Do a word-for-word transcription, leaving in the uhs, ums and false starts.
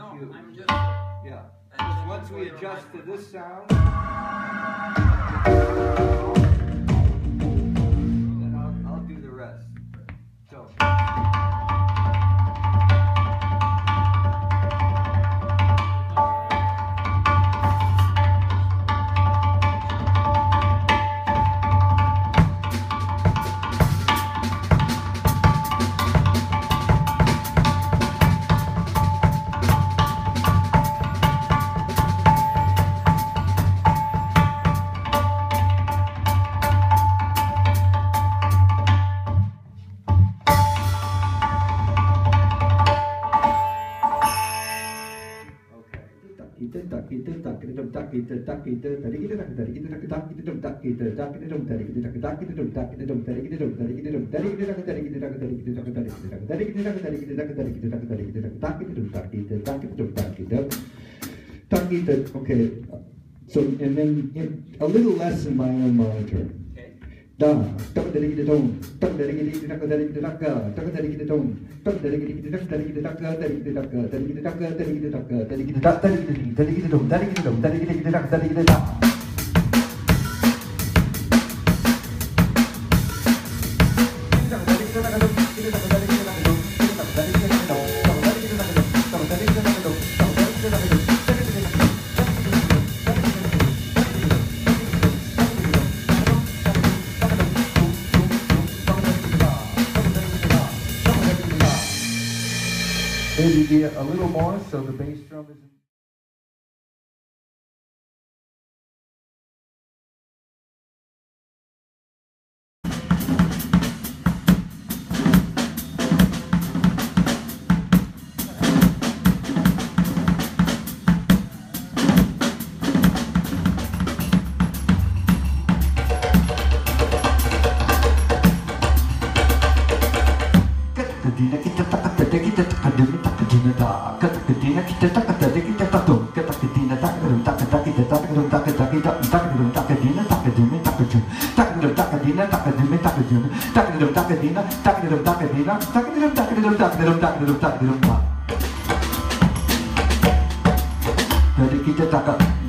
you, I'm just. yeah. Just once we adjust to this sound, then I'll, I'll do the rest. So. Okay, so and then in, a little less in my own monitor. Da, da da da da dong, da da da da da da da da da da da da dong, da da da da da da da da da da da da da da da da da da da maybe a little more so the bass drum is. Dari kita tak